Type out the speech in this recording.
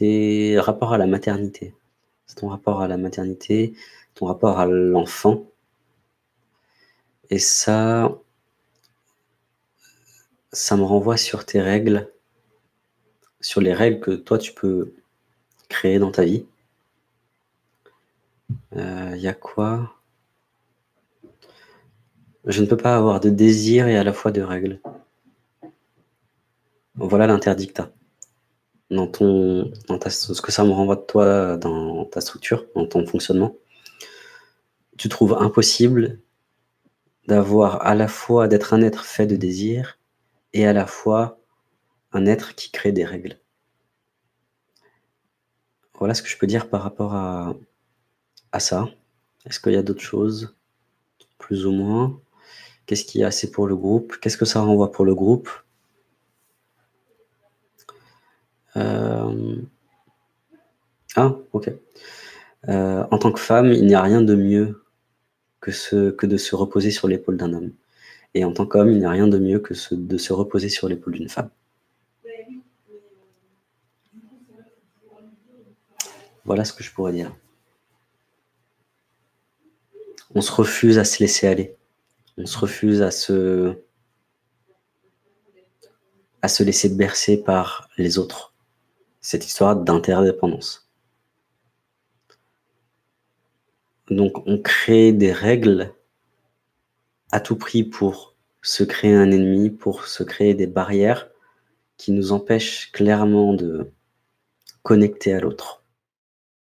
c'est rapport à la maternité. C'est ton rapport à la maternité, ton rapport à l'enfant et ça me renvoie sur tes règles, sur les règles que toi tu peux créer dans ta vie. Il y a quoi? Je ne peux pas avoir de désir et à la fois de règles. Voilà l'interdit que tu as. Ce que ça me renvoie de toi dans ta structure, dans ton fonctionnement. Tu trouves impossible d'avoir à la fois d'être un être fait de désir et à la fois un être qui crée des règles. Voilà ce que je peux dire par rapport à ça. Est-ce qu'il y a d'autres choses? Plus ou moins? Qu'est-ce qu'il y a assez pour le groupe? Qu'est-ce que ça renvoie pour le groupe? Ah, OK. En tant que femme, il n'y a rien de mieux que de se reposer sur l'épaule d'un homme. Et en tant qu'homme, il n'y a rien de mieux que de se reposer sur l'épaule d'une femme. Voilà ce que je pourrais dire. On se refuse à se laisser aller. On se refuse à se laisser bercer par les autres. Cette histoire d'interdépendance. Donc on crée des règles à tout prix pour se créer un ennemi, pour se créer des barrières qui nous empêchent clairement de connecter à l'autre.